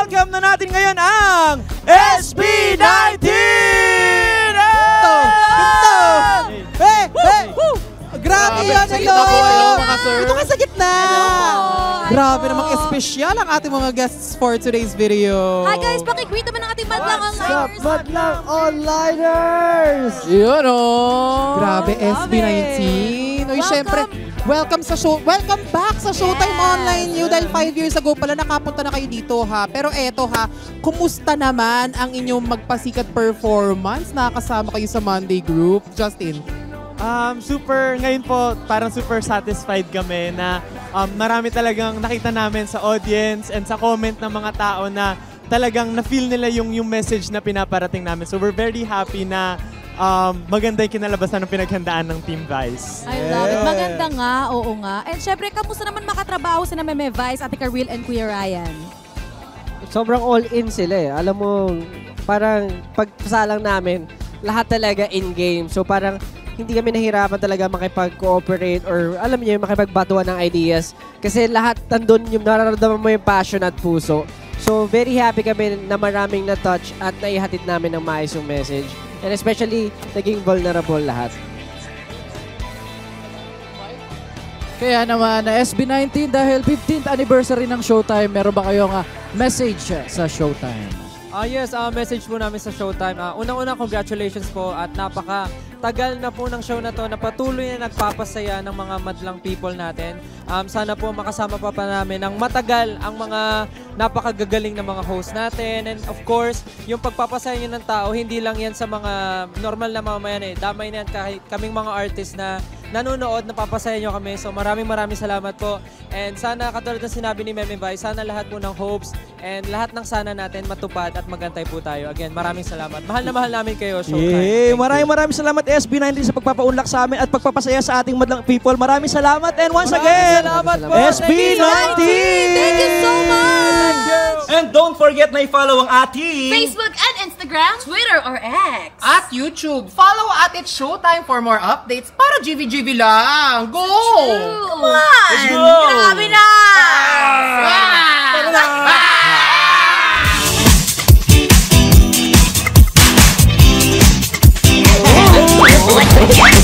i-welcome na natin ngayon ang SB19! Grabe yan, hello! Ito ka sa gitna! Grabe namang espesyal ang ating mga guests for today's video. Hi guys, pakigreet naman ang ating Madlang Onliners! Madlang Onliners! Yun o! Grabe, SB19. Uy, syempre, welcome back sa Showtime Online New. Dahil 5 years ago pala nakapunta na kayo dito ha. Pero eto ha, kumusta naman ang inyong magpasikat performance? Nakakasama kayo sa Monday Group. Justin? Ngayon po, parang super satisfied kami na marami talagang nakita namin sa audience and sa comment ng mga tao na talagang na-feel nila yung message na pinaparating namin. So we're very happy na maganda yung kinalabasan ng pinaghandaan ng Team Vice. I love it. Maganda nga, oo nga. And syempre, kamusta naman makatrabaho si Meme Vice, Ate Karil and Kuya Ryan? Sobrang all-in sila eh. Alam mo, parang pagpasalang namin, lahat talaga in-game. So parang hindi kami nahirapan talaga makipag-cooperate or alam niyo, makipagbatuan ng ideas. Kasi lahat nandun yung nararamdaman mo yung passion at puso. So very happy kami na maraming na-touch at naihatid namin ng maayos yung message. And especially, naging vulnerable lahat. Kaya naman, SB19 dahil 15th anniversary ng Showtime, meron ba kayong message sa Showtime? Yes, message po namin sa Showtime. Unang-una, congratulations po at napaka-tagal na po ng show na to na patuloy na nagpapasaya ng mga madlang people natin. Sana po makasama pa namin ng matagal ang mga napakagagaling na mga host natin. And of course, yung pagpapasaya nyo ng tao, hindi lang yan sa mga normal na mamamayan eh. Damay na yan kahit kaming mga artist na nanonood, napapasaya nyo kami. So maraming salamat po. And sana, katulad ng sinabi ni Meme Vice, sana lahat po ng hopes and lahat ng sana natin matupad at magantay po tayo. Again, maraming salamat. Mahal na mahal namin kayo, Showtime. Maraming salamat SB19 sa pagpapaunlak sa amin at pagpapasaya sa ating madlang people. Maraming salamat and once again, SB19! Thank you so much! And don't forget na i-follow ang ating Facebook and Instagram, Twitter or X. At YouTube. Follow at It's Showtime for more updates para GV lang. Go! Come on! Let's go! Grabe na! Ah!